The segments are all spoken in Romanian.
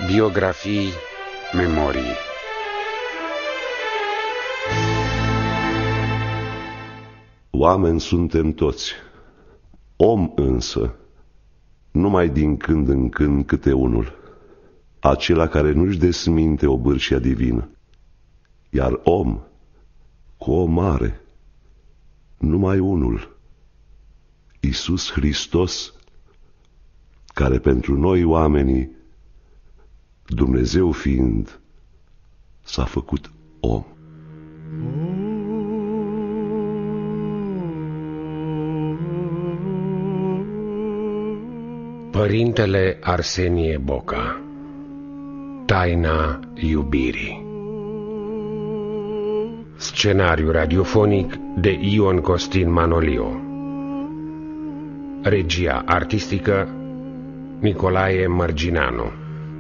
Biografii, memorii. Oameni suntem toți. Om însă, numai din când în când câte unul, acela care nu-și desminte obârșia divină. Iar om, cu o mare, numai unul, Iisus Hristos, care pentru noi oamenii, Dumnezeu fiind, s-a făcut om. Părintele Arsenie Boca. Taina iubirii. Scenariu radiofonic de Ion Costin Manolio. Regia artistică Nicolae Mărgineanu.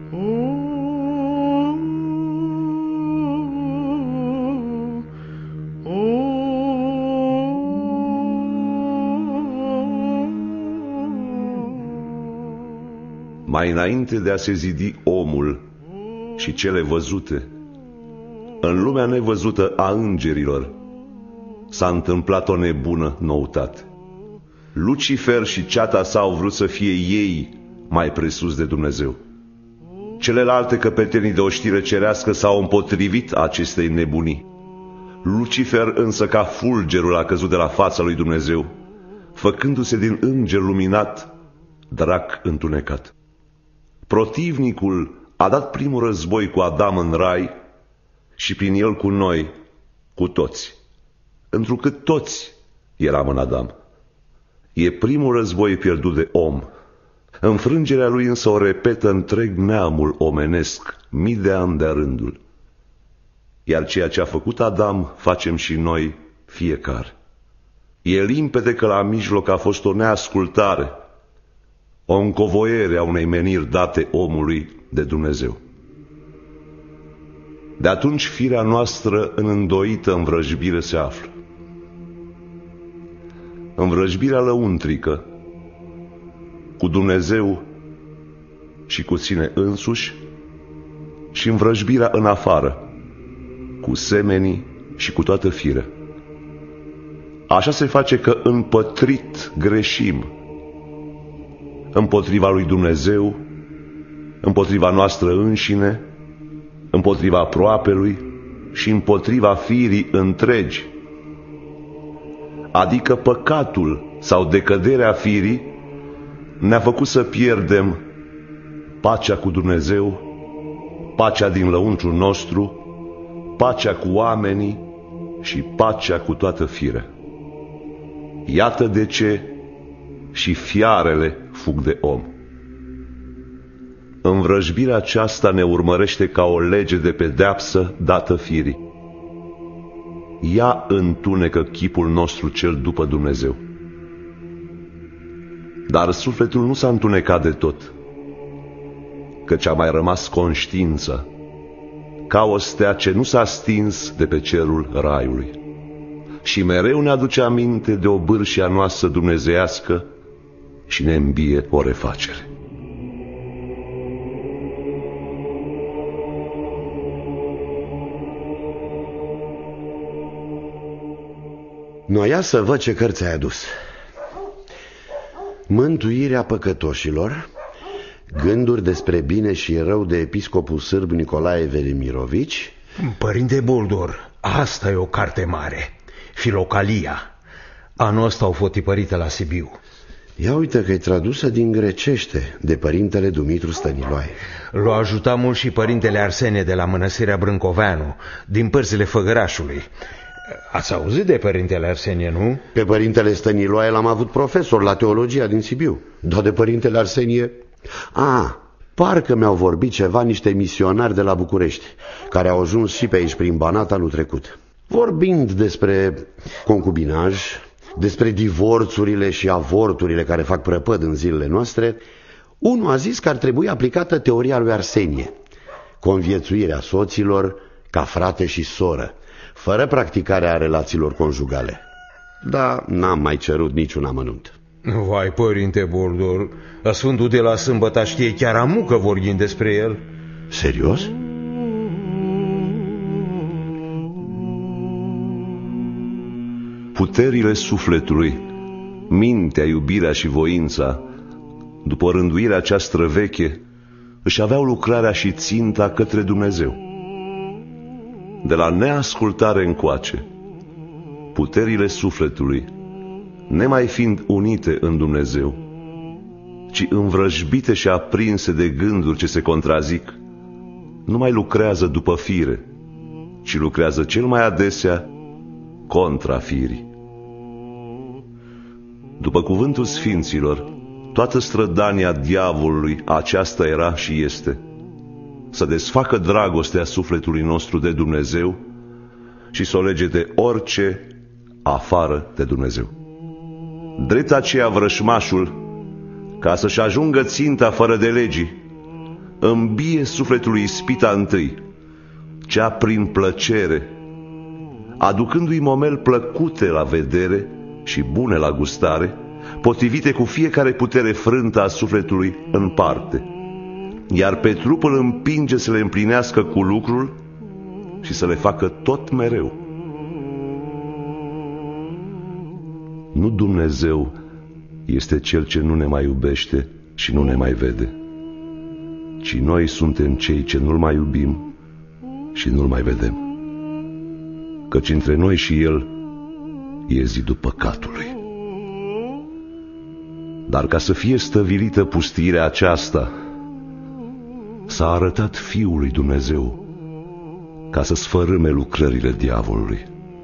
Mai înainte de a se zidi omul și cele văzute, în lumea nevăzută a îngerilor s-a întâmplat o nebună noutate. Lucifer și ceata sa au vrut să fie ei mai presus de Dumnezeu. Celelalte căpetenii de oștire cerească s-au împotrivit acestei nebunii. Lucifer însă ca fulgerul a căzut de la fața lui Dumnezeu, făcându-se din înger luminat drac întunecat. Protivnicul a dat primul război cu Adam în rai și prin el cu noi, cu toți, întrucât toți eram în Adam. E primul război pierdut de om. Înfrângerea lui însă o repetă întreg neamul omenesc, mii de ani de-a rândul. Iar ceea ce a făcut Adam facem și noi fiecare. E limpede că la mijloc a fost o neascultare, o încovoiere a unei meniri date omului de Dumnezeu. De atunci firea noastră în îndoită învrăjbire se află. Învrăjbirea lăuntrică cu Dumnezeu și cu sine însuși și învrăjbirea în afară cu semenii și cu toată firea. Așa se face că împătrit greșim împotriva lui Dumnezeu, împotriva noastră înșine, împotriva aproapelui și împotriva firii întregi. Adică păcatul sau decăderea firii ne-a făcut să pierdem pacea cu Dumnezeu, pacea din lăuntrul nostru, pacea cu oamenii și pacea cu toată firea. Iată de ce și fiarele fug de om. Învrăjbirea aceasta ne urmărește ca o lege de pedeapsă dată firii. Ea întunecă chipul nostru cel după Dumnezeu. Dar sufletul nu s-a întunecat de tot, căci a mai rămas conștiința, ca o stea ce nu s-a stins de pe cerul raiului. Și mereu ne aduce aminte de obârșia noastră dumnezeiască și ne îmbie o refacere. Noia să văd ce cărți ai adus. Mântuirea păcătoșilor, gânduri despre bine și rău de episcopul sârb Nicolae Velimirovici. Părinte Boldor, asta e o carte mare. Filocalia. Anul ăsta au fost tipărite la Sibiu. Ia uite că e tradusă din grecește de părintele Dumitru Stăniloae. L-a ajutat mult și părintele Arsenie de la mănăstirea Brâncoveanu, din părțile Făgărașului. Ați auzit de părintele Arsenie, nu? Pe părintele Stăniloae l-am avut profesor la teologia din Sibiu. Dar de părintele Arsenie... parcă mi-au vorbit ceva niște misionari de la București, care au ajuns și pe aici prin Banat anul trecut. Vorbind despre concubinaj, despre divorțurile și avorturile care fac prăpăd în zilele noastre, unul a zis că ar trebui aplicată teoria lui Arsenie: conviețuirea soților ca frate și soră, fără practicarea relațiilor conjugale. Dar n-am mai cerut niciun amănunt. Vai, părinte Boldor, Sfântul de la Sâmbătă știe chiar amucă vorbim despre el. Serios? Puterile sufletului, mintea, iubirea și voința, după rânduirea cea străveche, își aveau lucrarea și ținta către Dumnezeu. De la neascultare încoace, puterile sufletului, nemai fiind unite în Dumnezeu, ci învrăjbite și aprinse de gânduri ce se contrazic, nu mai lucrează după fire, ci lucrează cel mai adesea contra firii. După cuvântul sfinților, toată strădania diavolului aceasta era și este: să desfacă dragostea sufletului nostru de Dumnezeu și să o lege de orice afară de Dumnezeu. Drept aceea vrășmașul, ca să-și ajungă ținta fără de legii, îmbie sufletului ispita întâi, cea prin plăcere, aducându-i momel plăcute la vedere și bune la gustare, potrivite cu fiecare putere frântă a sufletului în parte, iar pe trup îl împinge să le împlinească cu lucrul și să le facă tot mereu. Nu Dumnezeu este Cel ce nu ne mai iubește și nu ne mai vede, ci noi suntem cei ce nu-L mai iubim și nu-L mai vedem, căci între noi și El e zidul păcatului. Dar ca să fie stăvilită pustirea aceasta, s-a arătat Fiul lui Dumnezeu ca să sfărâme lucrările diavolului.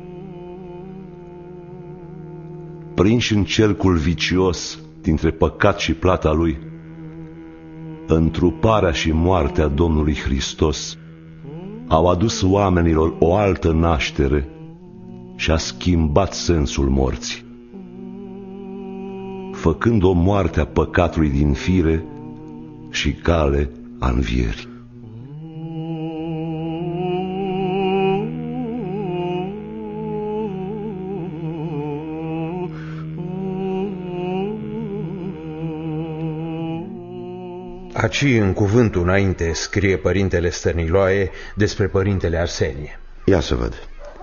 Prinși în cercul vicios dintre păcat și plata lui, întruparea și moartea Domnului Hristos au adus oamenilor o altă naștere și a schimbat sensul morții, făcând o moarte a păcatului din fire și cale a învierii. Aci, în cuvântul înainte, scrie părintele Stăniloae despre părintele Arsenie. Ia să văd.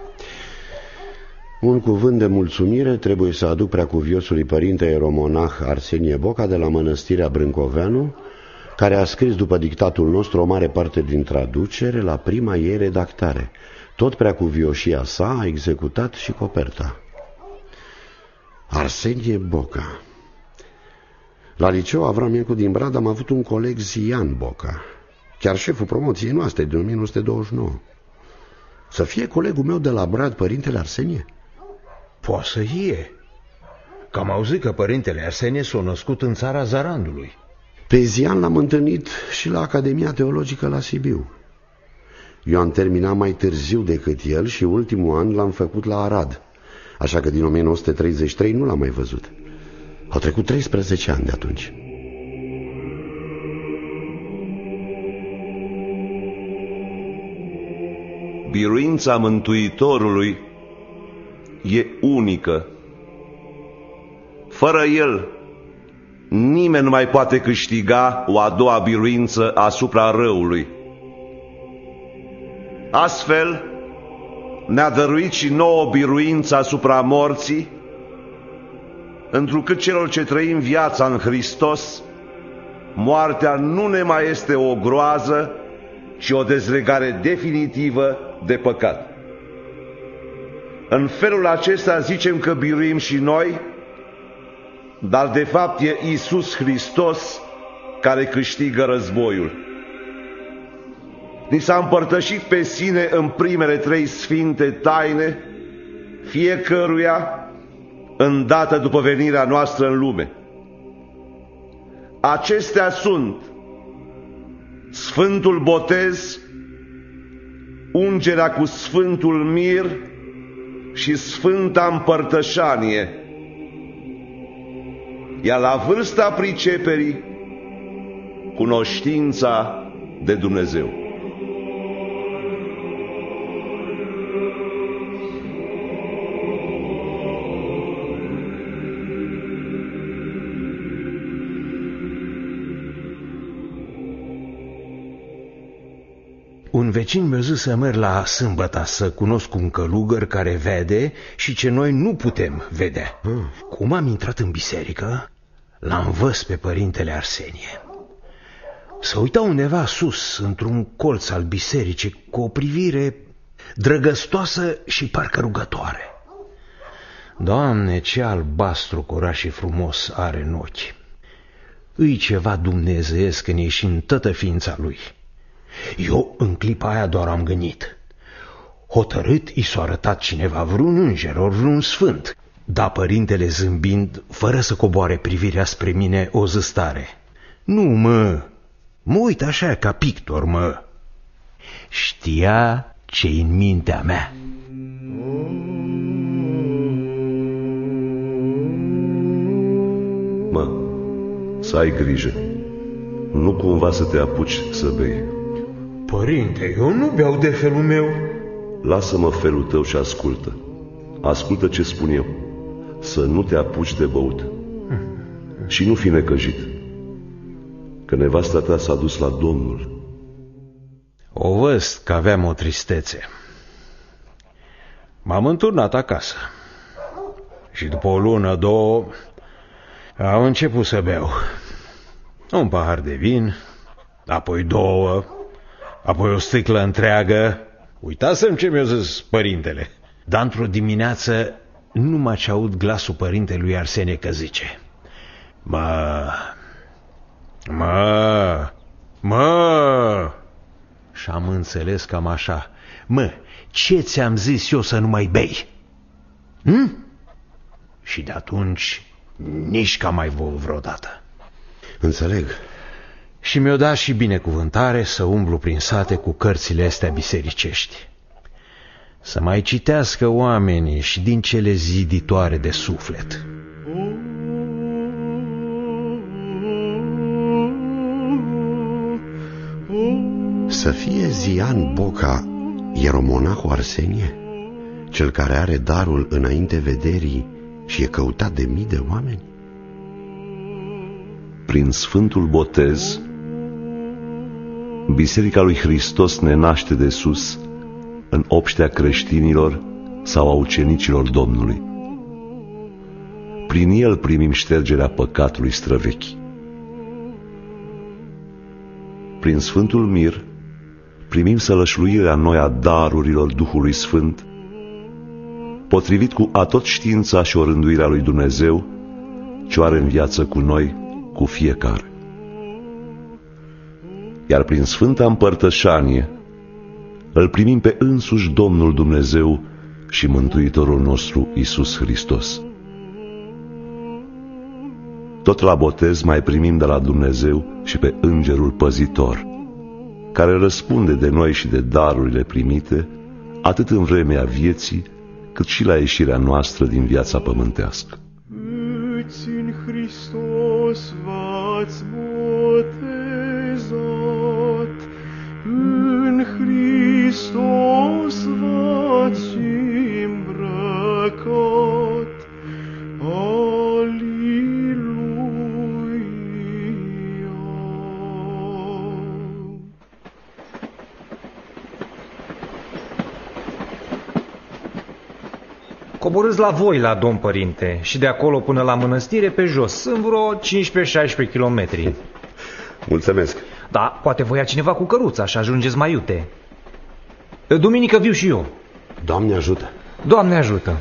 Un cuvânt de mulțumire trebuie să aduc preacuviosului părinte eromonah Arsenie Boca de la mănăstirea Brâncoveanu, care a scris după dictatul nostru o mare parte din traducere la prima ei redactare. Tot preacuvioșia sa a executat și coperta. Arsenie Boca. La liceu Avram Iancu din Brad am avut un coleg, Zian Boca, chiar șeful promoției noastre din 1929. Să fie colegul meu de la Brad părintele Arsenie? Poate să fie. Că am auzit că părintele Arsenie s-a născut în țara Zarandului. Pe Zian l-am întâlnit și la Academia Teologică la Sibiu. Eu am terminat mai târziu decât el și ultimul an l-am făcut la Arad, așa că din 1933 nu l-am mai văzut. Au trecut 13 ani de atunci. Biruința Mântuitorului e unică. Fără El, nimeni nu mai poate câștiga o a doua biruință asupra răului. Astfel, ne-a dăruit și nouă biruință asupra morții, întrucât celor ce trăim viața în Hristos, moartea nu ne mai este o groază, ci o dezlegare definitivă de păcat. În felul acesta zicem că biruim și noi, dar de fapt e Iisus Hristos care câștigă războiul. Ni s-a împărtășit pe sine în primele 3 sfinte taine, fiecăruia îndată după venirea noastră în lume. Acestea sunt Sfântul Botez, ungerea cu Sfântul Mir și Sfânta Împărtășanie, iar la vârsta priceperii, cunoștința de Dumnezeu. Un vecin mi-a zis să merg la sâmbătă să cunosc un călugăr care vede și ce noi nu putem vedea. Cum am intrat în biserică, l-am văzut pe părintele Arsenie. Să uita undeva sus, într-un colț al bisericii, cu o privire drăgăstoasă și parcă rugătoare. Doamne, ce albastru curat și frumos are în ochi! Îi ceva dumnezeiesc în ei și în toată ființa lui. Eu în clipa aia doar am gândit. Hotărât i s-a arătat cineva, vreun înger ori vreun sfânt. Dar părintele zâmbind, fără să coboare privirea spre mine, o zis tare: nu, mă uit așa ca pictor, mă. Știa ce-i în mintea mea. Mă, să ai grijă. Nu cumva să te apuci să bei. Părinte, eu nu beau de felul meu. Lasă-mă felul tău și ascultă. Ascultă ce spun eu. Să nu te apuci de băut. Și nu fi necăjit, că nevasta ta s-a dus la Domnul. O văd că aveam o tristețe. M-am înturnat acasă și după o lună, două, am început să beau. Un pahar de vin, apoi două, apoi o sticlă întreagă. Uitasem ce mi-a zis părintele. Dar într-o dimineață numai ce aud glasul părintelui Arsenie că zice: Mă! Și am înțeles cam așa: mă, ce ți-am zis eu să nu mai bei? Și de atunci nici ca mai vreodată. Înțeleg. Și mi-o dat și binecuvântare să umblu prin sate cu cărțile astea bisericești, să mai citească oamenii și din cele ziditoare de suflet. Să fie Zian Boca ieromonahul Arsenie, cel care are darul înainte vederii și e căutat de mii de oameni? Prin Sfântul Botez, Biserica lui Hristos ne naște de sus în obștea creștinilor sau a ucenicilor Domnului. Prin el primim ștergerea păcatului străvechi. Prin Sfântul Mir primim sălășluirea noi a darurilor Duhului Sfânt, potrivit cu atot știința și orânduirea lui Dumnezeu, ce o are în viață cu noi, cu fiecare. Iar prin Sfânta Împărtășanie îl primim pe însuși Domnul Dumnezeu și Mântuitorul nostru Iisus Hristos. Tot la botez mai primim de la Dumnezeu și pe Îngerul Păzitor, care răspunde de noi și de darurile primite, atât în vremea vieții, cât și la ieșirea noastră din viața pământească. Îți în Hristos v-ați botezat, în Hristos v-ați îmbrăcat. Coborâți la voi la domn părinte și de acolo până la mănăstire pe jos. Sunt vreo 15-16 kilometri. Mulțumesc. Da, poate voia cineva cu căruța și ajungeți mai iute. Duminică viu și eu. Doamne ajută. Doamne ajută.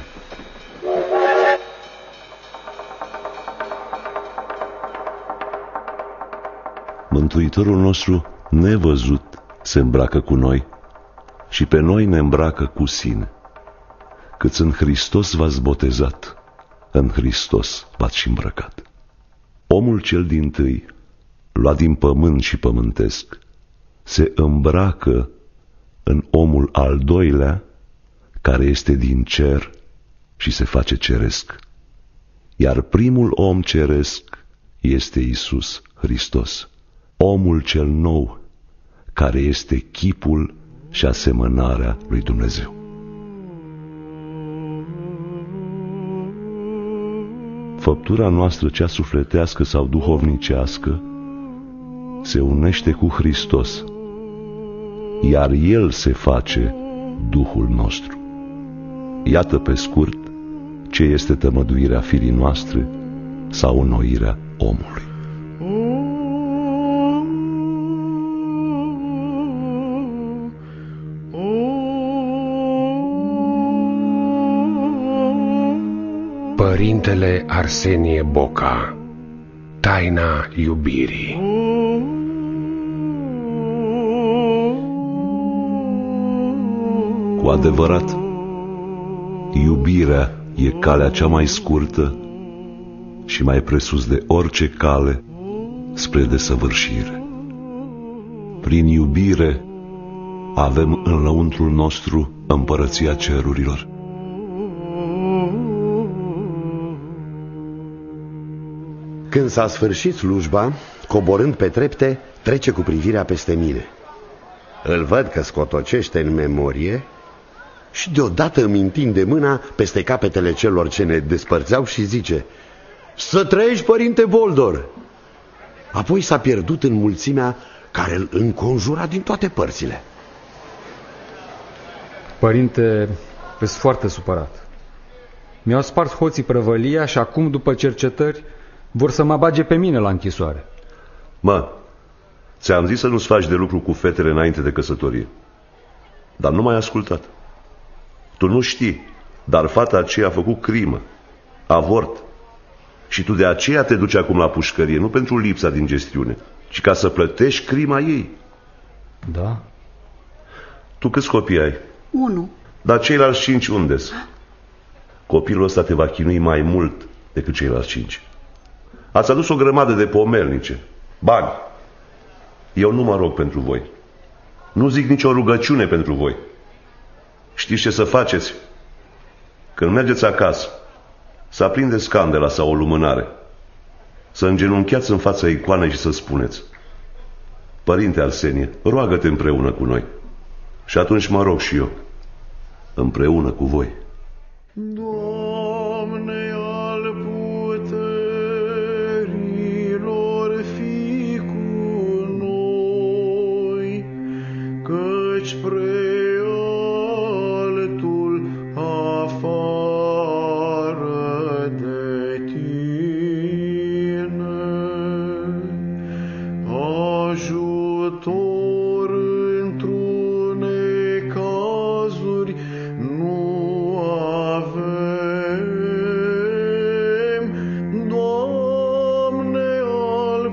Mântuitorul nostru, nevăzut, se îmbracă cu noi și pe noi ne îmbracă cu sine. Câți în Hristos v-ați botezat, în Hristos v-ați și îmbrăcat. Omul cel dintâi, luat din pământ și pământesc, se îmbracă în omul al doilea, care este din cer și se face ceresc. Iar primul om ceresc este Iisus Hristos, omul cel nou, care este chipul și asemănarea lui Dumnezeu. Făptura noastră, cea sufletească sau duhovnicească, se unește cu Hristos iar El se face Duhul nostru. Iată pe scurt ce este tămăduirea firii noastre sau înnoirea omului. Părintele Arsenie Boca, taina iubirii. Cu adevărat, iubirea e calea cea mai scurtă și mai presus de orice cale spre desăvârșire. Prin iubire avem în lăuntrul nostru împărăția cerurilor. Când s-a sfârșit slujba, coborând pe trepte, trece cu privirea peste mine. Îl văd că scotocește în memorie și deodată îmi întinde mâna peste capetele celor ce ne despărțeau și zice: "Să trăiești, părinte Boldor!" Apoi s-a pierdut în mulțimea care îl înconjura din toate părțile. Părinte, sunt foarte supărat. Mi-au spart hoții prăvălia și acum, după cercetări, vor să mă bage pe mine la închisoare. Mă, ți-am zis să nu-ți faci de lucru cu fetele înainte de căsătorie, dar nu m-ai ascultat. Tu nu știi, dar fata aceea a făcut crimă, avort. Și tu de aceea te duci acum la pușcărie, nu pentru lipsa din gestiune, ci ca să plătești crima ei. Da? Tu câți copii ai? 1. Dar ceilalți 5 unde-s? Copilul ăsta te va chinui mai mult decât ceilalți 5. Ați adus o grămadă de pomelnice, bani. Eu nu mă rog pentru voi. Nu zic nicio rugăciune pentru voi. Știți ce să faceți? Când mergeți acasă, să aprindeți candela sau o lumânare, să îngenunchiați în fața icoanei și să spuneți: Părinte Arsenie, roagă-te împreună cu noi. Și atunci mă rog și eu, împreună cu voi. Doamne al puterilor, fii cu noi, căci prealtul afară de tine, ajutor într-un necazuri nu avem. Doamne al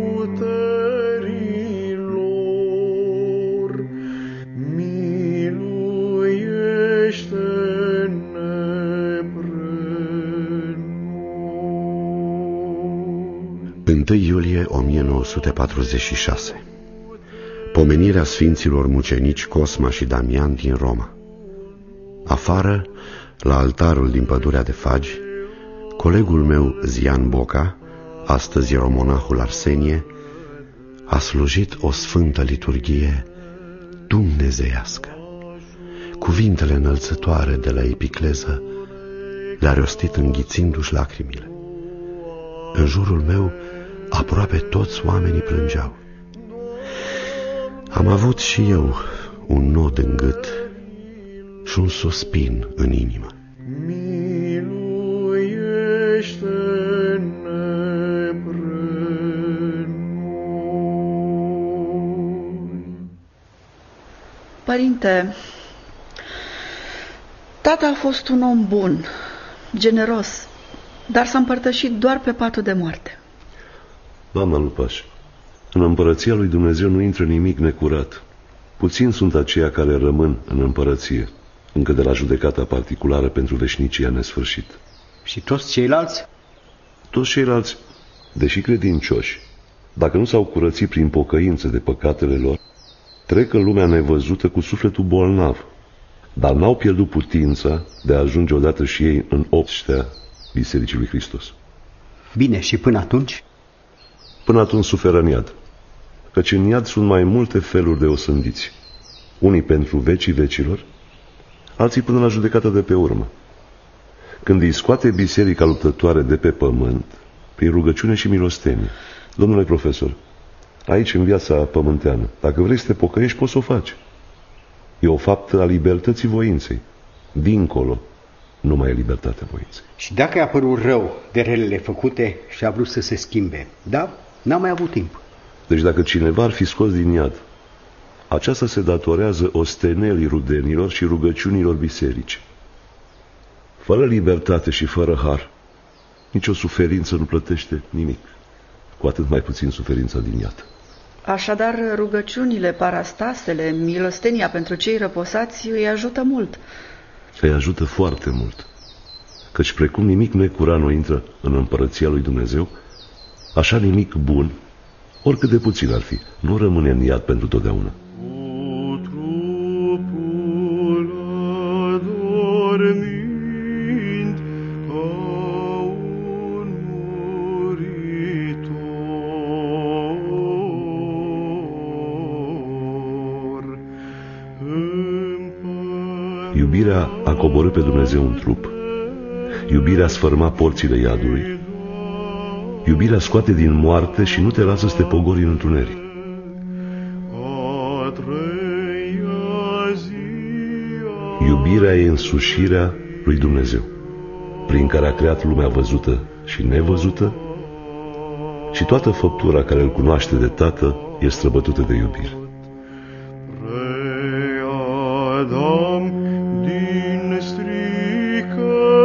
puterilor, miluiește-ne pre noi. 1 iulie 1946. Pomenirea Sfinților Mucenici Cosma și Damian din Roma. Afară, la altarul din pădurea de Fagi, colegul meu Zian Boca, astăzi eromonahul Arsenie, a slujit o sfântă liturghie dumnezeiască. Cuvintele înălțătoare de la epicleză le-a rostit înghițindu-și lacrimile. În jurul meu aproape toți oamenii plângeau. Am avut și eu un nod în gât și un suspin în inimă. Miluiește-ne pre noi. Părinte, tata a fost un om bun, generos, dar s-a împărtășit doar pe patul de moarte. Doamna Lupaș, în împărăția lui Dumnezeu nu intră nimic necurat. Puțini sunt aceia care rămân în împărăție, încă de la judecata particulară pentru veșnicia nesfârșit. Și toți ceilalți? Toți ceilalți, deși credincioși, dacă nu s-au curățit prin pocăință de păcatele lor, trec în lumea nevăzută cu sufletul bolnav, dar n-au pierdut putința de a ajunge odată și ei în obștea Bisericii lui Hristos. Bine, și până atunci? Până atunci suferă în iad, căci în iad sunt mai multe feluri de osândiți, unii pentru vecii vecilor, alții până la judecata de pe urmă. Când îi scoate biserica luptătoare de pe pământ, prin rugăciune și milostenie. Domnule profesor, aici în viața pământeană, dacă vrei să te pocăiești, poți să o faci. E o faptă a libertății voinței. Dincolo, nu mai e libertatea voinței. Și dacă i-a părut rău de relele făcute și a vrut să se schimbe, da, n-a mai avut timp. Deci dacă cineva ar fi scos din iad, aceasta se datorează ostenelii rudenilor și rugăciunilor biserice. Fără libertate și fără har, nicio suferință nu plătește nimic, cu atât mai puțin suferința din iad. Așadar, rugăciunile, parastasele, milostenia pentru cei răposați îi ajută mult. Îi ajută foarte mult, căci precum nimic necurat nu intră în împărăția lui Dumnezeu, așa nimic bun, oricât de puțin ar fi, nu rămâne în iad pentru totdeauna. Iubirea a coborât pe Dumnezeu în trup. Iubirea sfărma porțile iadului. Iubirea scoate din moarte și nu te lasă să te pogori în întuneric. Iubirea e însușirea lui Dumnezeu, prin care a creat lumea văzută și nevăzută, și toată făptura care îl cunoaște de Tată e străbătută de iubire. Adam din stricăciune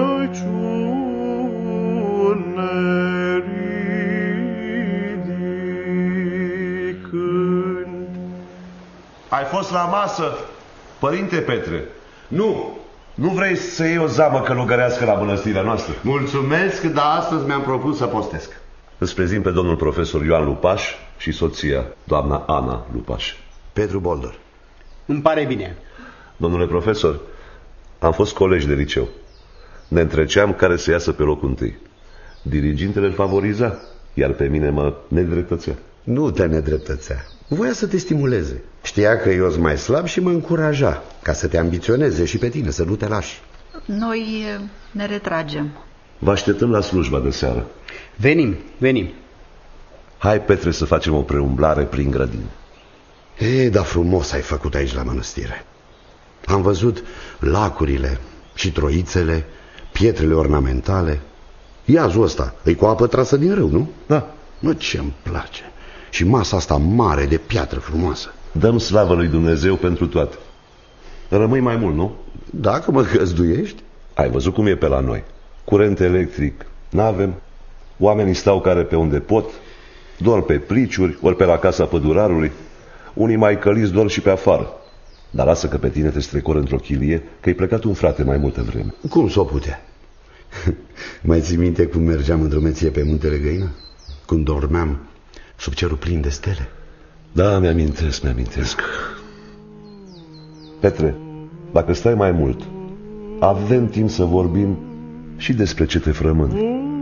ridicând. Ai fost la masă, părinte Petre? Nu vrei să iei o zamă călugărească la mănăstirea noastră? Mulțumesc, dar astăzi mi-am propus să postesc. Îți prezint pe domnul profesor Ioan Lupaș și soția, doamna Ana Lupaș. Petru Boldor. Îmi pare bine. Domnule profesor, am fost colegi de liceu. Ne întreceam care să iasă pe locul întâi. Dirigintele îl favoriza, iar pe mine mă nedreptățea. Nu te nedreptățea. Voia să te stimuleze. Știa că eu sunt mai slab și mă încuraja, ca să te ambiționeze și pe tine, să nu te lași. Noi ne retragem. Vă așteptăm la slujba de seară. Venim. Hai, Petre, să facem o preumblare prin grădină. Dar frumos ai făcut aici la mănăstire. Am văzut lacurile și troițele, pietrele ornamentale. Iazul ăsta e cu apă trasă din râu, nu? Da. Mă, ce-mi place. Și masa asta mare de piatră frumoasă. Dăm slavă lui Dumnezeu pentru toate. Rămâi mai mult, nu? Dacă mă găzduiești. Ai văzut cum e pe la noi. Curent electric n-avem. Oamenii stau care pe unde pot. Dorm pe priciuri, ori pe la casa pădurarului. Unii mai căliți dorm și pe afară. Dar lasă că pe tine te strecor într-o chilie, că-i plecat un frate mai multă vreme. Cum s-o putea? Mai ții minte cum mergeam în drumeție pe muntele Găină? Când dormeam sub cerul plin de stele? Da, mi-amintesc. Petre, dacă stai mai mult, avem timp să vorbim și despre ce te frământă.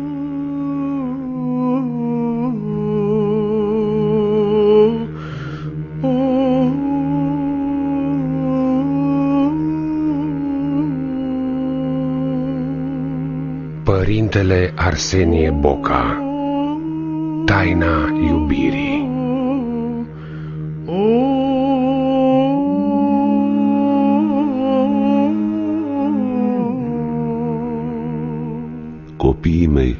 Părintele Arsenie Boca, Taina iubirii. Copiii mei,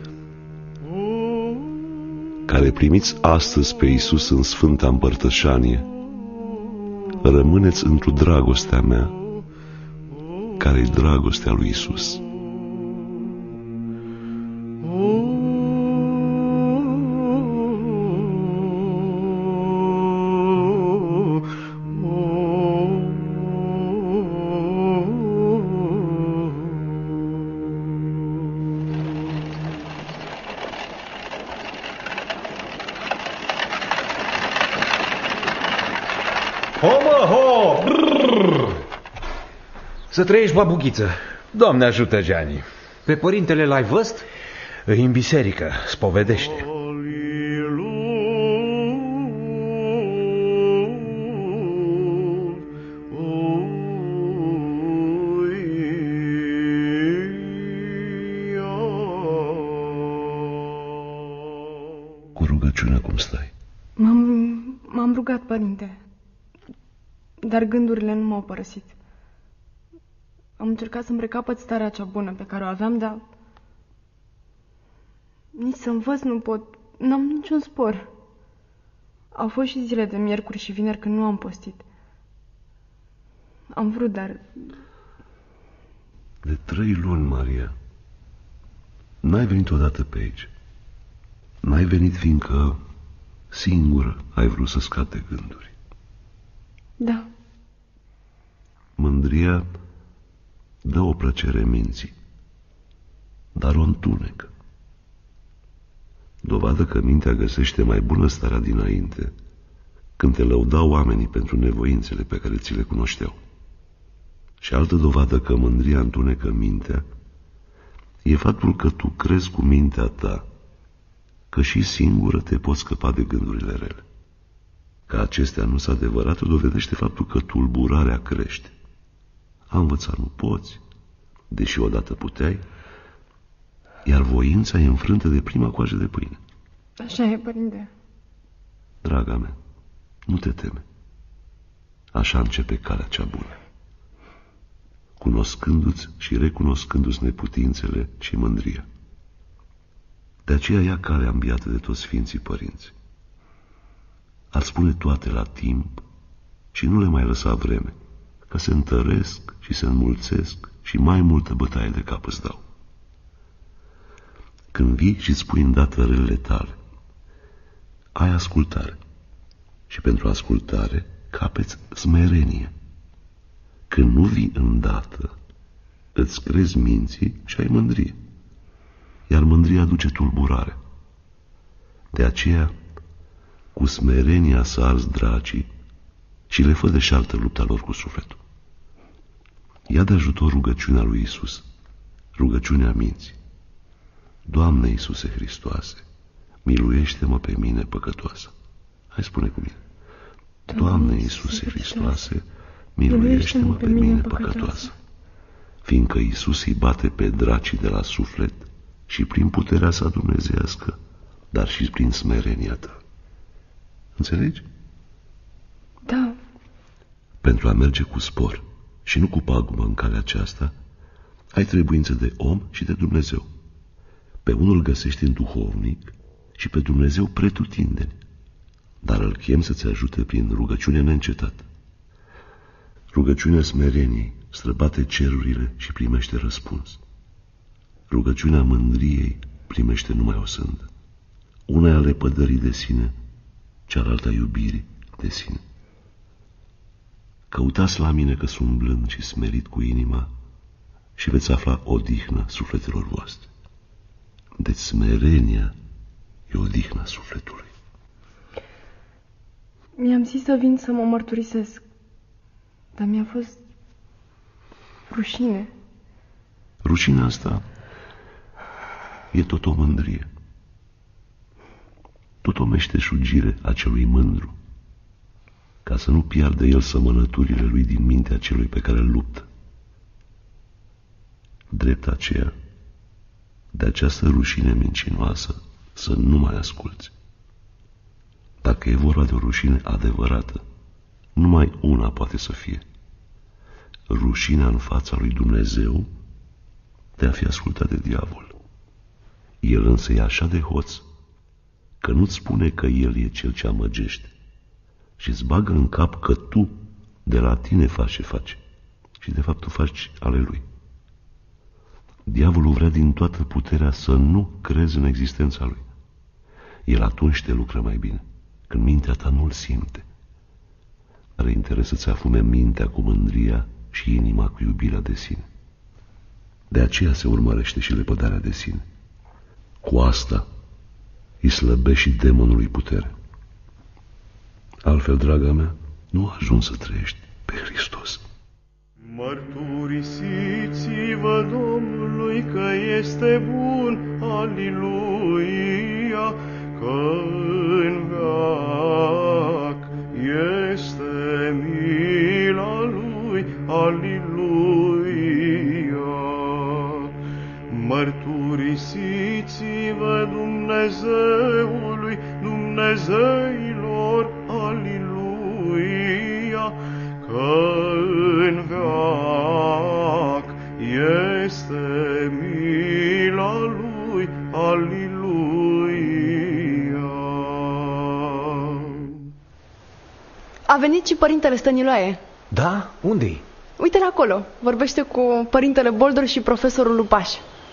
care primiți astăzi pe Iisus în Sfânta Împărtășanie, rămâneți într-o dragostea mea, care-i dragostea lui Iisus. Să trăiești, babughiță. Doamne ajută, Gianni. Pe părintele l-ai văzut? În biserică, spovedește. Cu rugăciunea cum stai? M-am rugat, părinte. dar gândurile nu m-au părăsit. Am încercat să-mi recapăt starea cea bună pe care o aveam, dar nici să învăț nu pot, n-am niciun spor. Au fost și zile de miercuri și vineri când nu am postit. Am vrut, dar... De 3 luni, Maria, n-ai venit odată pe aici. N-ai venit fiindcă singură ai vrut să scapi de gânduri. Da. Mândria dă o plăcere minții, dar o întunecă. Dovadă că mintea găsește mai bună starea dinainte când te lăudau oamenii pentru nevoințele pe care ți le cunoșteau. Și altă dovadă că mândria întunecă mintea e faptul că tu crezi cu mintea ta că și singură te poți scăpa de gândurile rele. Că acestea nu sunt adevărate, dovedește faptul că tulburarea crește. A învățat nu poți, deși odată puteai, iar voința e înfrântă de prima coajă de pâine. Așa e, părinte. Draga mea, nu te teme. Așa începe calea cea bună. Cunoscându-ți și recunoscându-ți neputințele și mândria. De aceea ia calea înviată de toți Sfinții Părinți. Ar spune toate la timp și nu le mai lăsa vreme, că se întăresc și se înmulțesc și mai multă bătaie de cap îți dau. Când vii și spui îndată relele tale, ai ascultare și pentru ascultare capeți smerenie. Când nu vii îndată, îți crezi minții și ai mândrie, iar mândria aduce tulburare. De aceea, cu smerenia să arzi dracii și le fă deșartă lupta lor cu sufletul. Ia de ajutor rugăciunea lui Iisus, rugăciunea minții. Doamne Iisuse Hristoase, miluiește-mă pe mine păcătoasă. Hai, spune cu mine. Doamne Iisuse Hristoase, miluiește-mă pe mine păcătoasă. Fiindcă Iisus îi bate pe dracii de la suflet și prin puterea sa dumnezeiască, dar și prin smerenia ta. Înțelegi? Da. Pentru a merge cu spor și nu cu pagubă în calea aceasta, ai trebuință de om și de Dumnezeu. Pe unul găsești în duhovnic și pe Dumnezeu pretutindeni, dar îl chem să-ți ajute prin rugăciune neîncetată. Rugăciunea smereniei străbate cerurile și primește răspuns. Rugăciunea mândriei primește numai o sândă. Una e a lepădării de sine, cealaltă a iubirii de sine. Căutați la mine că sunt blând și smerit cu inima și veți afla odihnă sufletelor voastre. Deci smerenia e odihna sufletului. Mi-am zis să vin să mă mărturisesc, dar mi-a fost rușine. Rușinea asta e tot o mândrie, tot o meșteșugire a celui mândru, ca să nu piardă el sămănăturile lui din mintea celui pe care îl luptă. Drept aceea, de această rușine mincinoasă să nu mai asculți. Dacă e vorba de o rușine adevărată, numai una poate să fie: rușinea în fața lui Dumnezeu de a fi ascultat de diavol. El însă e așa de hoț că nu-ți spune că el e cel ce amăgește și îți bagă în cap că tu de la tine faci ce faci și de fapt tu faci ale lui. Diavolul vrea din toată puterea să nu crezi în existența lui. El atunci te lucră mai bine, când mintea ta nu-l simte. Are interes să-ți afume mintea cu mândria și inima cu iubirea de sine. De aceea se urmărește și lepădarea de sine. Cu asta îi slăbește și demonului putere. Altfel, draga mea, nu ajungi să trăiești pe Hristos. Mărturisiți-vă Domnului că este bun, aliluia, că în veac este mila lui, aliluia. Mărturisiți-vă Dumnezeului, Dumnezeilor, aliluia, că A venit și părintele Stăniloae. Da? Unde-i? Uite-l acolo. Vorbește cu părintele Boldor și profesorul Lupaș.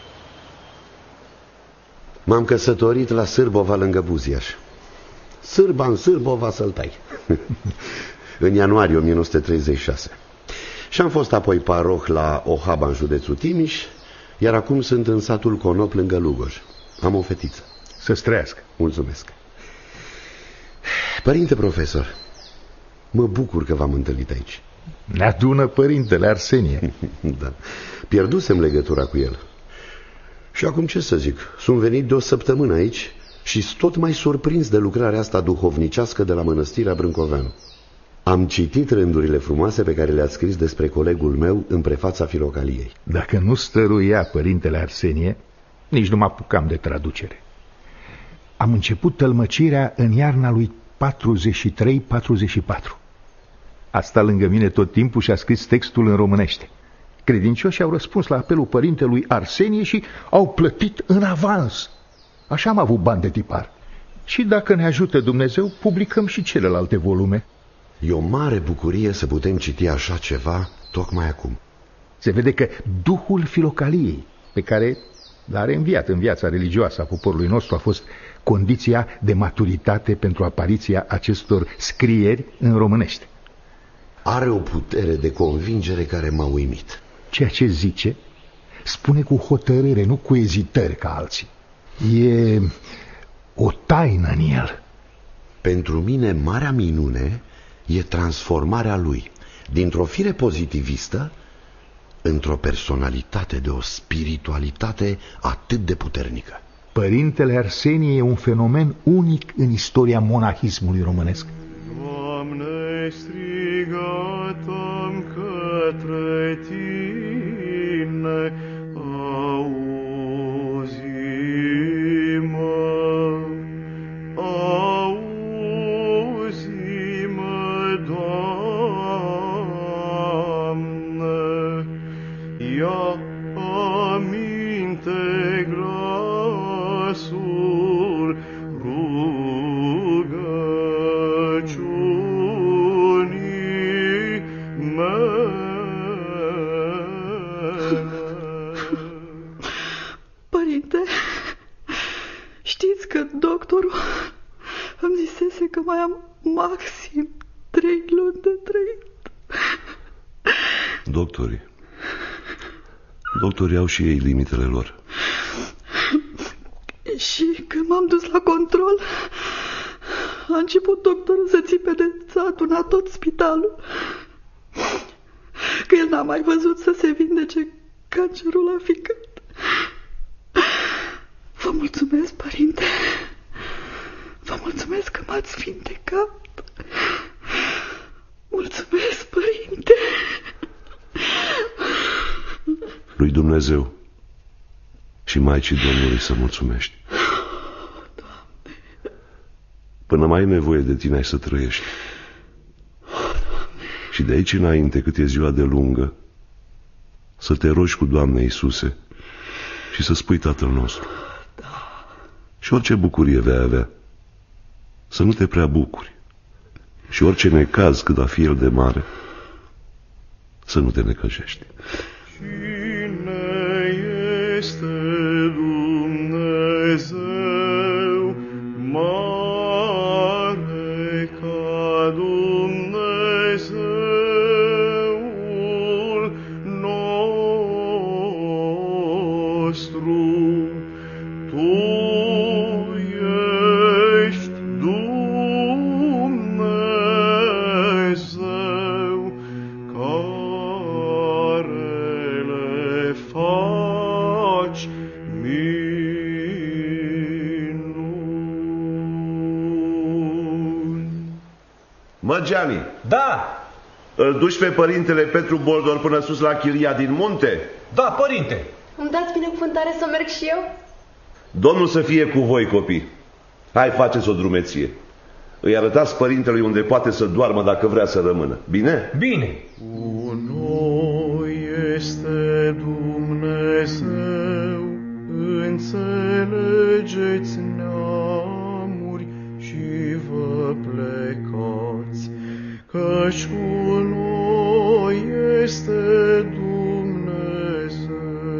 M-am căsătorit la Sârbova, lângă Buziaș. Sârba în Sârbova să-l tai. În ianuarie 1936. Și am fost apoi paroh la Ohaba, în județul Timiș, iar acum sunt în satul Conop, lângă Lugoj. Am o fetiță. Să-ți trăiască. Mulțumesc. Părinte profesor, mă bucur că v-am întâlnit aici. Ne adună părintele Arsenie. Da, pierdusem legătura cu el. Și acum ce să zic, sunt venit de o săptămână aici și sunt tot mai surprins de lucrarea asta duhovnicească de la Mănăstirea Brâncoveanu. Am citit rândurile frumoase pe care le-ați scris despre colegul meu în prefața filocaliei. Dacă nu stăruia părintele Arsenie, nici nu mă apucam de traducere. Am început tălmăcirea în iarna lui 43-44. A stat lângă mine tot timpul și a scris textul în românește. Credincioșii au răspuns la apelul părintelui Arsenie și au plătit în avans. Așa am avut bani de tipar. Și dacă ne ajută Dumnezeu, publicăm și celelalte volume. E o mare bucurie să putem citi așa ceva tocmai acum. Se vede că duhul filocaliei, pe care l-a reînviat în viața religioasă a poporului nostru, a fost condiția de maturitate pentru apariția acestor scrieri în românește. Are o putere de convingere care m-a uimit. Ceea ce zice, spune cu hotărâre, nu cu ezitări ca alții. E o taină în el. Pentru mine, marea minune e transformarea lui dintr-o fire pozitivistă într-o personalitate de o spiritualitate atât de puternică. Părintele Arsenie e un fenomen unic în istoria monahismului românesc. Doamne, strigătăm către Tine, auzi-mă, auzi-mă, Doamne, ia aminte glasul rugăciunii mele. Părinte, știți că doctorul îmi zisese că mai am maxim 3 luni de trăit. Doctorii au și ei limitele lor. Și când m-am dus la control, a început doctorul să țipe de s-a adunat tot spitalul, că el n-a mai văzut să se vindece cancerul la ficat. Vă mulțumesc, părinte. Vă mulțumesc că m-ați vindecat. Mulțumesc, părinte. Lui Dumnezeu și Maicii Domnului să mulțumești. Până mai ai nevoie de tine ai să trăiești. Și de aici înainte, cât e ziua de lungă, să te rogi cu Doamne Iisuse și să spui Tatăl nostru. Și orice bucurie vei avea, să nu te prea bucuri. Și orice necaz, cât a fi el de mare, să nu te necăjești. Cine este Dumnezeu mare ca Dumnezeul nostru? Tu ești Dumnezeu care le faci minuni. Mă, Gianni, Da, îl duci pe părintele Petru Boldor până sus la chiria din munte? da, părinte. Îmi dați binecuvântare să merg și eu? Domnul să fie cu voi, copii. Hai, faceți o drumeție. Îi arătați părintelui unde poate să doarmă dacă vrea să rămână. Bine? Bine. Cu noi este Dumnezeu, înțelegeți neamuri și vă plecați, că căci cu noi este Dumnezeu.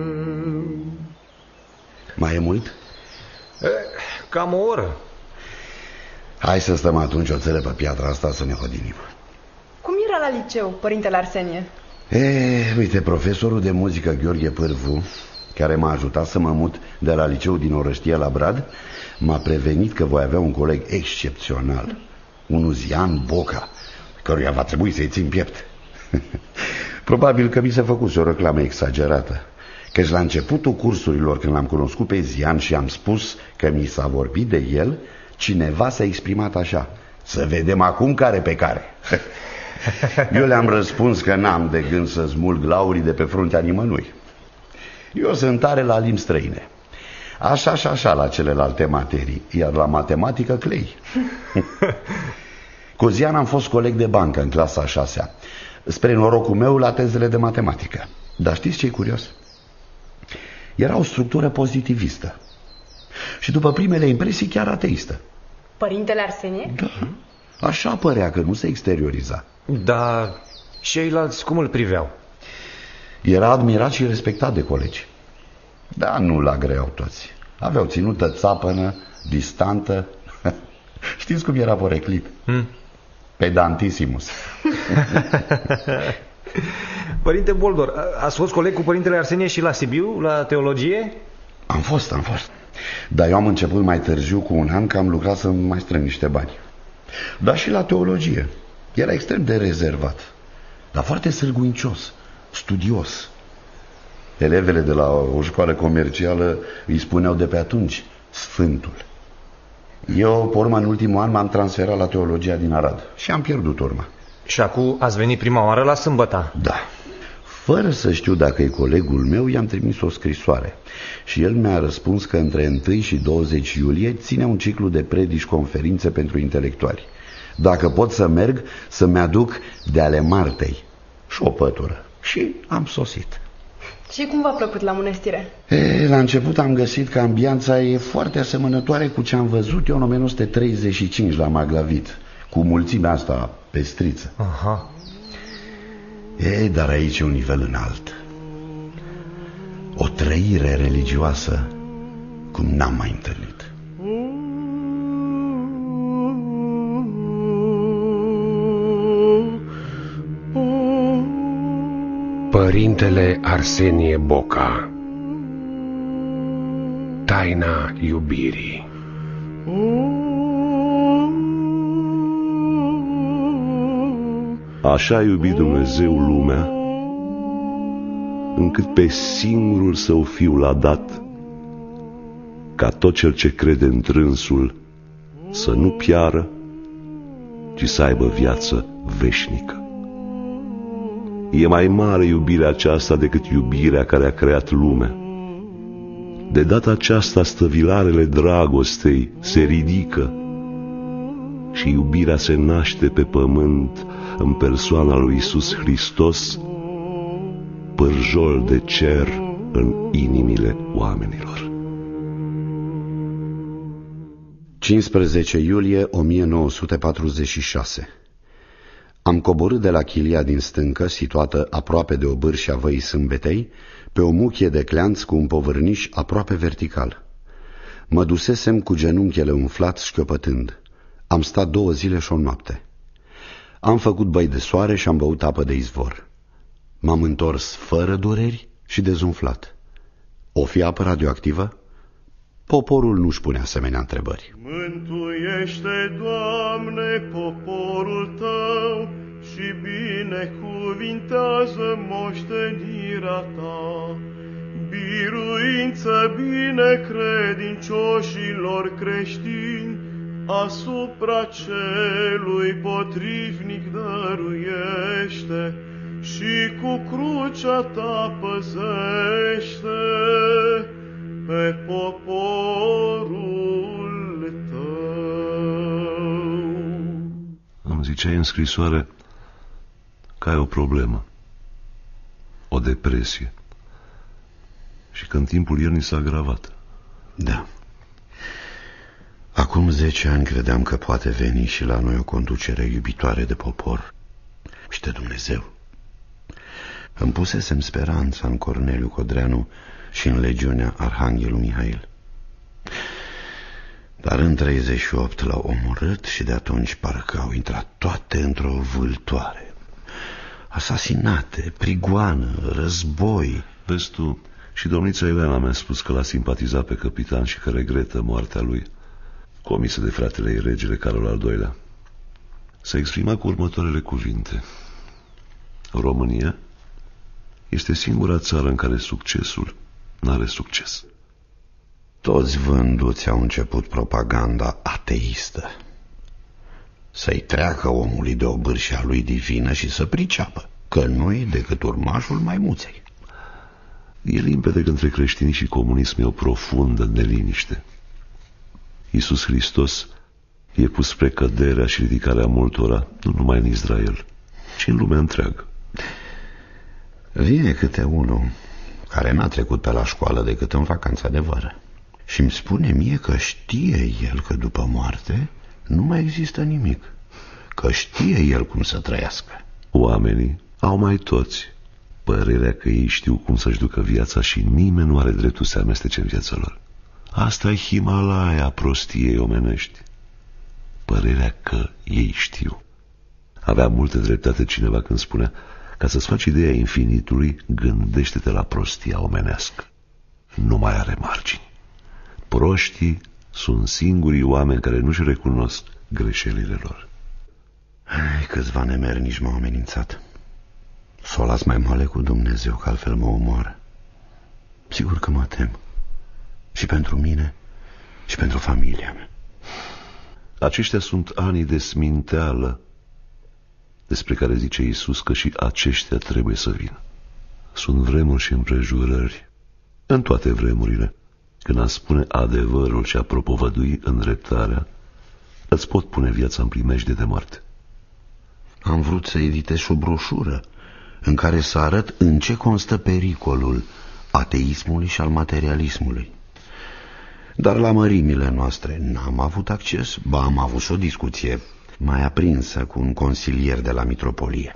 Mai e mult? Cam o oră. Hai să stăm atunci o țără pe piatra asta să ne hodinim. Cum era la liceu, părintele Arsenie? Uite, profesorul de muzică Gheorghe Pârvu, care m-a ajutat să mă mut de la liceu din Orăștie la Brad, m-a prevenit că voi avea un coleg excepțional, un Uzian Boca, căruia va trebui să-i țin piept. Probabil că mi se făcuse o reclamă exagerată, căci la începutul cursurilor, când l-am cunoscut pe Zian și am spus că mi s-a vorbit de el, cineva s-a exprimat așa: să vedem acum care pe care. Eu le-am răspuns că n-am de gând să smulg laurii de pe fruntea nimănui. Eu sunt tare la limbi străine, așa și așa la celelalte materii, iar la matematică clei. Cu Zian am fost coleg de bancă în clasa 6-a, spre norocul meu la tezele de matematică. Dar știți ce e curios? Era o structură pozitivistă și după primele impresii chiar ateistă. Părintele Arsenie? Da, așa părea, că nu se exterioriza. Dar ceilalți cum îl priveau? Era admirat și respectat de colegi. Dar nu la greau toți. Aveau ținută țapănă, distantă. Știți cum era poreclit? Pedantisimus. Părinte Boldor, ați fost coleg cu părintele Arsenie și la Sibiu, la teologie? Am fost. Dar eu am început mai târziu, cu un an, că am lucrat să mai strâng niște bani. Dar și la teologie. Era extrem de rezervat, dar foarte sârguincios, studios. Elevele de la o școală comercială îi spuneau de pe atunci Sfântul. Eu, pe urmă, în ultimul an m-am transferat la teologia din Arad și am pierdut urma. Și acum ați venit prima oară la Sâmbăta? Da. Fără să știu dacă e colegul meu, i-am trimis o scrisoare și el mi-a răspuns că între 1 și 20 iulie ține un ciclu de predici conferințe pentru intelectuali. Dacă pot să merg, să-mi aduc de ale Martei și o pătură. Și am sosit. Și cum v-a plăcut la mănăstire? La început am găsit că ambianța e foarte asemănătoare cu ce am văzut eu în 1935 la Maglavit, cu mulțimea asta pestriță. Aha. Dar aici e un nivel înalt. O trăire religioasă cum n-am mai întâlnit. Părintele Arsenie Boca. Taina iubirii. Așa a iubit Dumnezeu lumea, încât pe singurul său fiu l-a dat, ca tot cel ce crede întrânsul să nu piară, ci să aibă viață veșnică. E mai mare iubirea aceasta decât iubirea care a creat lumea. De data aceasta stăvilarele dragostei se ridică și iubirea se naște pe pământ în persoana lui Iisus Hristos, pârjol de cer în inimile oamenilor. 15 iulie 1946. Am coborât de la chilia din stâncă, situată aproape de obârșia văii Sâmbetei, pe o muchie de cleanț cu un povârniș aproape vertical. Mă dusesem cu genunchiele umflat șchiopătând. Am stat 2 zile și o noapte. Am făcut băi de soare și am băut apă de izvor. M-am întors fără dureri și dezumflat. O fi apă radioactivă? Poporul nu-și pune asemenea întrebări. Mântuiește, Doamne, poporul Tău și binecuvintează moștenirea Ta. Biruință binecredincioșilor creștini, asupra celui potrivnic dăruiește și cu crucea Ta păzește pe poporul Tău. Îmi ziceai în scrisoare că ai o problemă, o depresie, și că în timpul iernii s-a agravat. Da. Acum 10 ani credeam că poate veni și la noi o conducere iubitoare de popor. și de Dumnezeu. Îmi pusesem speranța în Corneliu Codreanu și în legiunea Arhanghelul Mihail. Dar în 38 l-au omorât și de atunci parcă au intrat toate într-o vâltoare. Asasinate, prigoană, război. Vezi tu, și domnița Elena mi-a spus că l-a simpatizat pe capitan și că regretă moartea lui, comisă de fratele ei, regele Carol al II-lea. S-a exprimat cu următoarele cuvinte: România este singura țară în care succesul n-are succes. Toți vânduți au început propaganda ateistă. Să-i treacă omului de obârșia lui divină și să priceapă că nu-i decât urmașul maimuței. E limpede că între creștini și comunism e o profundă neliniște. Iisus Hristos e pus spre căderea și ridicarea multora, nu numai în Israel, ci în lumea întreagă. Vine câte unul care n-a trecut pe la școală decât în vacanța de vară și îmi spune mie că știe el că după moarte nu mai există nimic, că știe el cum să trăiască. Oamenii au mai toți părerea că ei știu cum să-și ducă viața și nimeni nu are dreptul să amestece în viața lor. Asta e Himalaya prostiei omenești. Părerea că ei știu. Avea multă dreptate cineva când spunea: ca să-ți faci ideea infinitului, gândește-te la prostia omenească. Nu mai are margini. Proștii sunt singurii oameni care nu-și recunosc greșelile lor. Câțiva nemernici m-au amenințat. S-o las mai moale cu Dumnezeu, că altfel mă omoară. Sigur că mă tem. Și pentru mine, și pentru familia mea. Aceștia sunt anii de sminteală despre care zice Iisus că și aceștia trebuie să vină. Sunt vremuri și împrejurări în toate vremurile. Când a spune adevărul și a propovădui îndreptarea, îți pot pune viața în primejde de moarte. Am vrut să editez și o broșură în care să arăt în ce constă pericolul ateismului și al materialismului. Dar la mărimile noastre n-am avut acces, ba am avut și o discuție mai aprinsă cu un consilier de la mitropolie.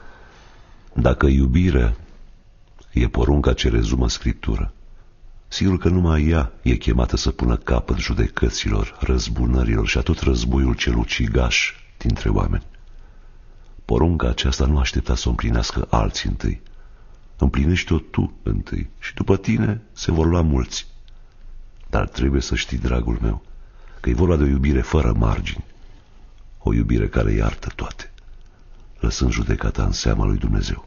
Dacă iubirea e porunca ce rezumă Scriptura, sigur că numai ea e chemată să pună capăt judecăților, răzbunărilor și a tot războiul cel ucigaș dintre oameni. Porunca aceasta nu aștepta să o împlinească alții întâi. Împlinește-o tu întâi și după tine se vor lua mulți. Dar trebuie să știi, dragul meu, că e vorba de o iubire fără margini, o iubire care iartă toate, lăsând judecata în seama lui Dumnezeu.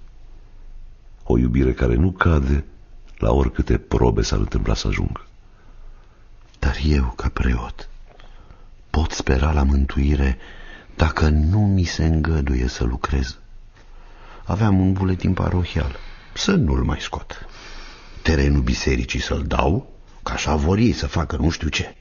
O iubire care nu cade la oricâte probe s-ar întâmpla să ajungă. Dar eu, ca preot, pot spera la mântuire dacă nu mi se îngăduie să lucrez. Aveam un buletin parohial, să nu-l mai scot. Terenul bisericii să-l dau, că așa vor ei să facă nu știu ce.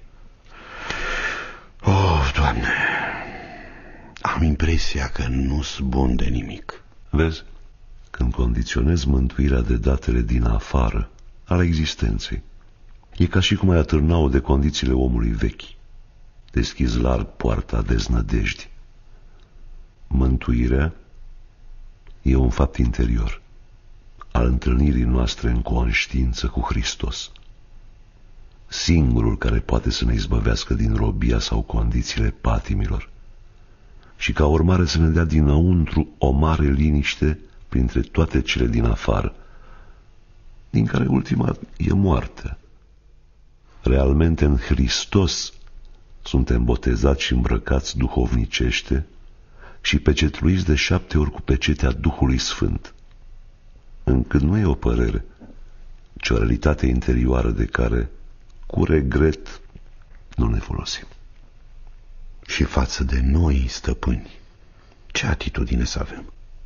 Oh, Doamne, am impresia că nu-s bun de nimic. Vezi, când condiționezi mântuirea de datele din afară, ale existenței, e ca și cum ai atârna-o de condițiile omului vechi. Deschizi larg poarta deznădejdii. Mântuirea e un fapt interior, al întâlnirii noastre în conștiință cu Hristos, singurul care poate să ne izbăvească din robia sau condițiile patimilor și ca urmare să ne dea dinăuntru o mare liniște printre toate cele din afară, din care ultima e moartea. Realmente în Hristos suntem botezați și îmbrăcați duhovnicește și pecetluiți de 7 ori cu pecetea Duhului Sfânt, încât nu e o părere, ci o realitate interioară de care, cu regret, nu ne folosim. Și față de noi, stăpâni, ce atitudine să avem?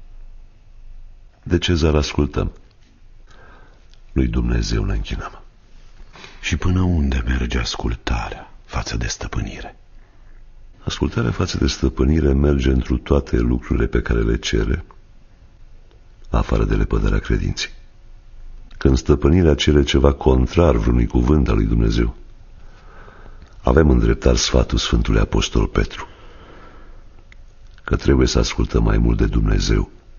De Cezar ascultăm, lui Dumnezeu ne închinăm. Și până unde merge ascultarea față de stăpânire? Ascultarea față de stăpânire merge întru toate lucrurile pe care le cere, afară de lepădarea credinței. Când stăpânirea cere ceva contrar vreunui cuvânt al lui Dumnezeu, avem îndreptat sfatul Sfântului Apostol Petru, că trebuie să ascultăm mai mult de Dumnezeu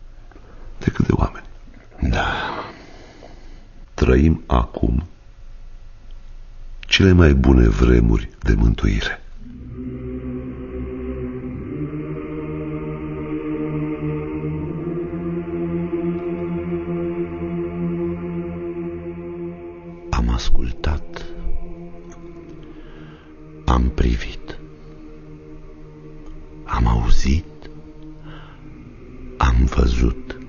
decât de oameni. Da. Trăim acum cele mai bune vremuri de mântuire. Am ascultat, am privit, am auzit, am văzut.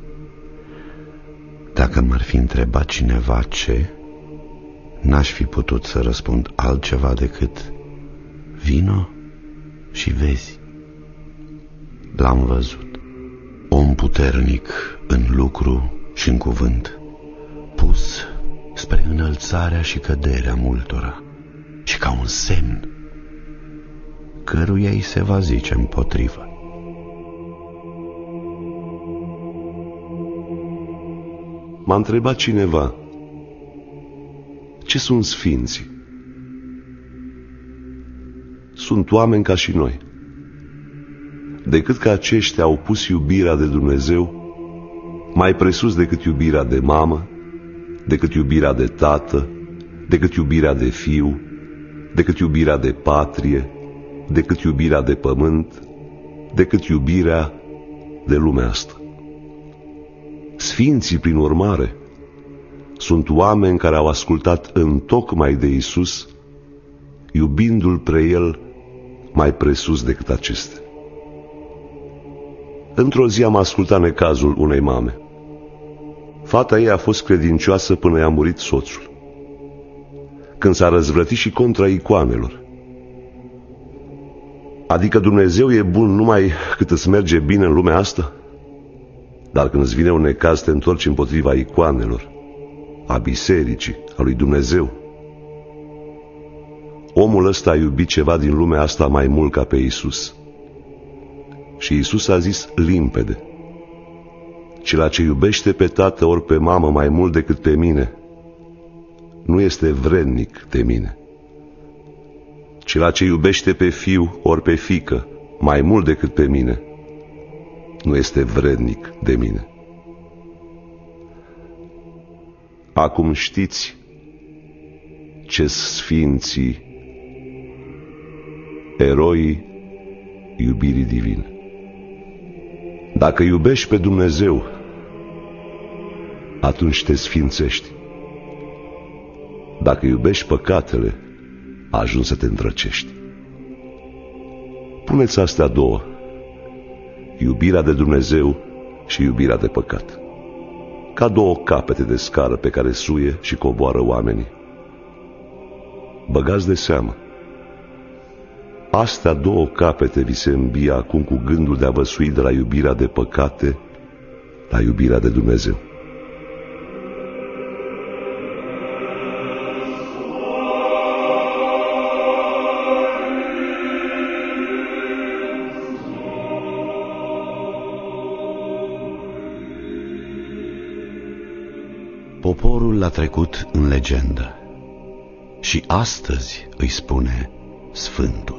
Dacă m-ar fi întrebat cineva ce, n-aș fi putut să răspund altceva decât vino și vezi. L-am văzut. Om puternic în lucru și în cuvânt, pus spre înălțarea și căderea multora și ca un semn căruia îi se va zice împotrivă. M-a întrebat cineva: ce sunt sfinții? Sunt oameni ca și noi. Decât că aceștia au pus iubirea de Dumnezeu mai presus decât iubirea de mamă, decât iubirea de tată, decât iubirea de fiu, decât iubirea de patrie, decât iubirea de pământ, decât iubirea de lumea asta. Sfinții, prin urmare, sunt oameni care au ascultat întocmai de Iisus, iubindu-L pre El mai presus decât acestea. Într-o zi am ascultat necazul unei mame. Fata ei a fost credincioasă până i-a murit soțul, când s-a răzvrătit și contra icoanelor. Adică Dumnezeu e bun numai cât îți merge bine în lumea asta? Dar când îți vine un necaz, te întorci împotriva icoanelor, a bisericii, a lui Dumnezeu. Omul ăsta a iubit ceva din lumea asta mai mult ca pe Iisus. Și Iisus a zis limpede: cel ce iubește pe tată ori pe mamă mai mult decât pe mine, nu este vrednic de mine. Cel ce iubește pe fiu ori pe fiică mai mult decât pe mine, nu este vrednic de mine. Acum știți ce sfinții, eroii iubirii divine. Dacă iubești pe Dumnezeu, atunci te sfințești. Dacă iubești păcatele, ajungi să te întrăcești. Puneți astea două, iubirea de Dumnezeu și iubirea de păcat, ca două capete de scară pe care suie și coboară oamenii. Băgați de seamă, astea două capete vi se îmbie acum cu gândul de a vă sui de la iubirea de păcate la iubirea de Dumnezeu. Poporul l-a trecut în legendă și astăzi îi spune Sfântul.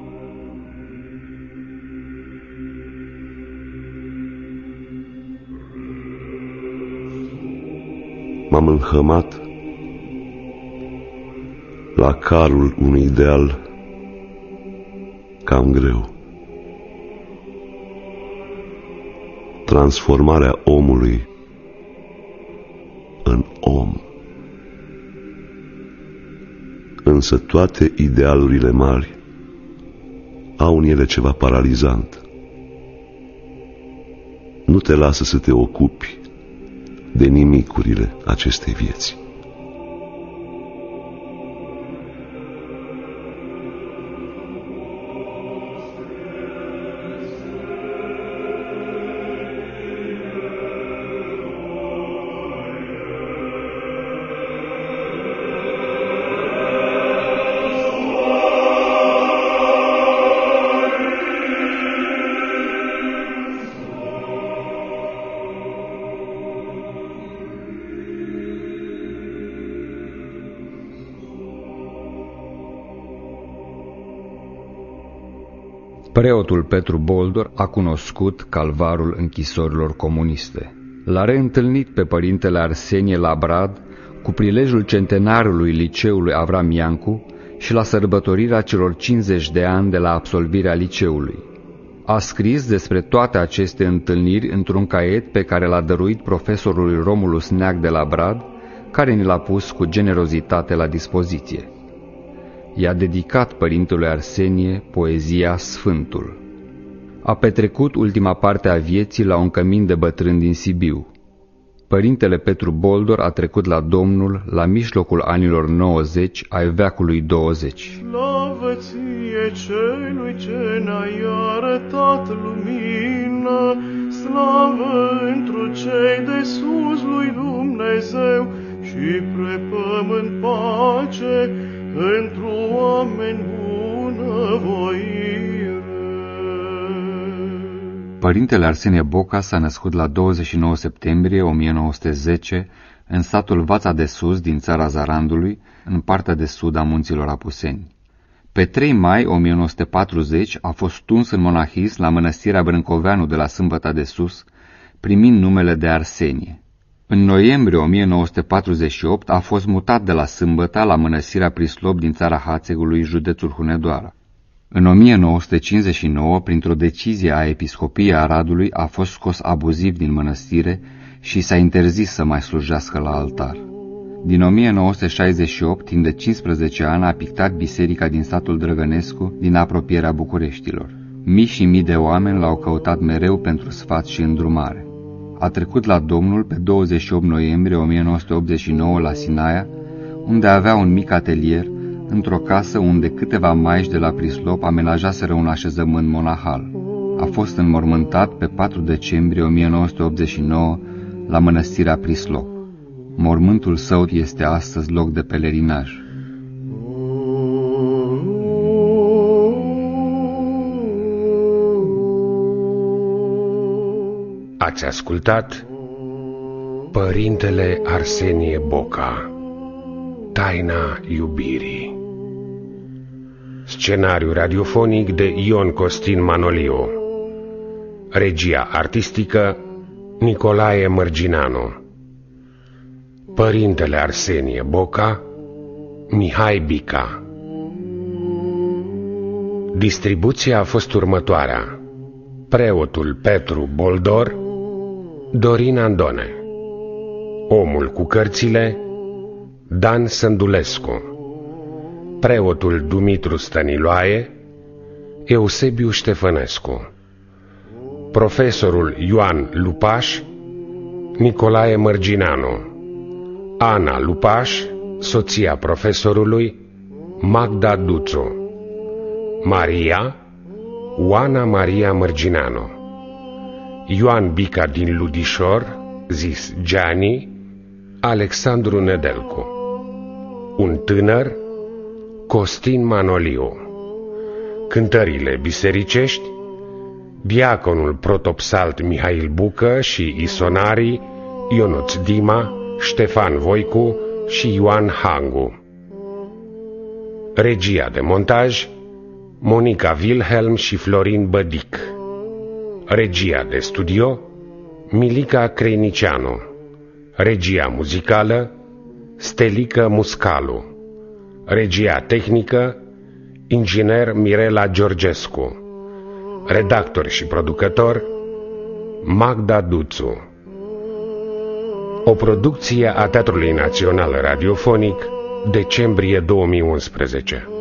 M-am înhămat la carul unui ideal cam greu. Transformarea omului în om. Însă toate idealurile mari au în ele ceva paralizant. Nu te lasă să te ocupi de nimicurile acestei vieți. Preotul Petru Boldor a cunoscut calvarul închisorilor comuniste. L-a reîntâlnit pe părintele Arsenie la Brad cu prilejul centenarului liceului Avram Iancu și la sărbătorirea celor 50 de ani de la absolvirea liceului. A scris despre toate aceste întâlniri într-un caiet pe care l-a dăruit profesorului Romulus Neag de la Brad, care ni l-a pus cu generozitate la dispoziție. I-a dedicat părintelui Arsenie poezia Sfântul. A petrecut ultima parte a vieții la un cămin de bătrân din Sibiu. Părintele Petru Boldor a trecut la Domnul la mijlocul anilor 90 ai veacului 20. Slavă ție celui ce ne-ai arătat lumină, slavă întru cei de sus lui Dumnezeu și pre pământ pace întru oameni bunăvoire. Părintele Arsenie Boca s-a născut la 29 septembrie 1910 în satul Vața de Sus din țara Zarandului, în partea de sud a munților Apuseni. Pe 3 mai 1940 a fost tuns în monahism la mănăstirea Brâncoveanu de la Sâmbăta de Sus, primind numele de Arsenie. În noiembrie 1948 a fost mutat de la Sâmbăta la mănăstirea Prislop din țara Hațegului, județul Hunedoara. În 1959, printr-o decizie a Episcopiei Aradului, a fost scos abuziv din mănăstire și s-a interzis să mai slujească la altar. Din 1968, timp de 15 ani, a pictat biserica din satul Drăgănescu, din apropierea Bucureștilor. Mii și mii de oameni l-au căutat mereu pentru sfat și îndrumare. A trecut la Domnul pe 28 noiembrie 1989 la Sinaia, unde avea un mic atelier, într-o casă unde câteva maici de la Prislop amenajaseră un așezământ monahal. A fost înmormântat pe 4 decembrie 1989 la mănăstirea Prislop. Mormântul său este astăzi loc de pelerinaj. Ați ascultat Părintele Arsenie Boca, Taina iubirii. Scenariu radiofonic de Ion Costin Manolio. Regia artistică Nicolae Mărginanu. Părintele Arsenie Boca, Mihai Bica. Distribuția a fost următoarea: preotul Petru Boldor, Dorin Andone. Omul cu cărțile, Dan Sândulescu. Preotul Dumitru Stăniloae, Eusebiu Ștefănescu. Profesorul Ioan Lupaș, Nicolae Mărginanu. Ana Lupaș, soția profesorului, Magda Duțu. Maria, Oana Maria Mărginanu. Ioan Bica din Ludișor, zis Gianni, Alexandru Nedelcu. Un tânăr, Costin Manoliu. Cântările bisericești, diaconul protopsalt Mihail Bucă și isonarii Ionuț Dima, Ștefan Voicu și Ioan Hangu. Regia de montaj, Monica Wilhelm și Florin Bădic. Regia de studio, Milica Creinicianu. Regia muzicală, Stelică Muscalu. Regia tehnică, inginer Mirela Georgescu. Redactor și producător, Magda Duțu. O producție a Teatrului Național Radiofonic, decembrie 2011.